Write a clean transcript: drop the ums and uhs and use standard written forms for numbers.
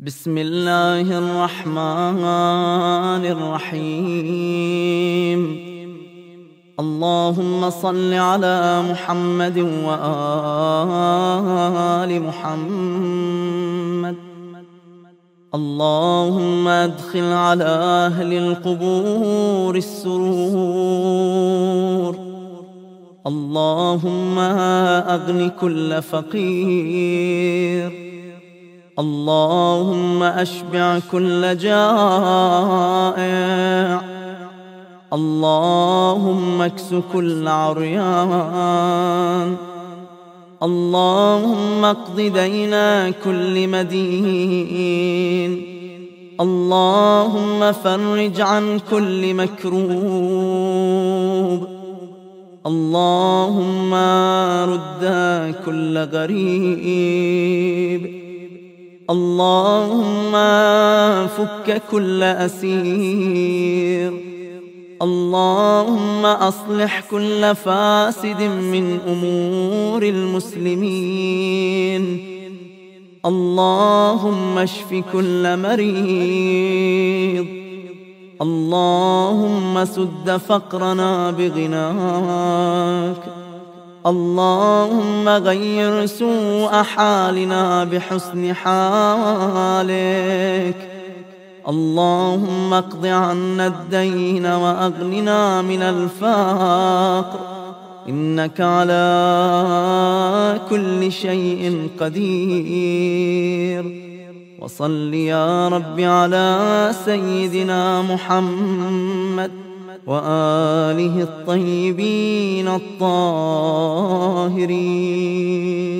بسم الله الرحمن الرحيم. اللهم صل على محمد وآل محمد. اللهم ادخل على أهل القبور السرور. اللهم أغن كل فقير. اللهم أشبع كل جائع. اللهم اكس كل عريان. اللهم اقض دين كل مدين. اللهم فرج عن كل مكروب. اللهم رد كل غريب. اللهم فك كل أسير. اللهم أصلح كل فاسد من أمور المسلمين. اللهم اشف كل مريض. اللهم سد فقرنا بغناك. اللهم غير سوء حالنا بحسن حالك. اللهم اقض عنا الدين وأغننا من الفقر، إنك على كل شيء قدير. وصل يا رب على سيدنا محمد وآله الطيبين الطاهرين.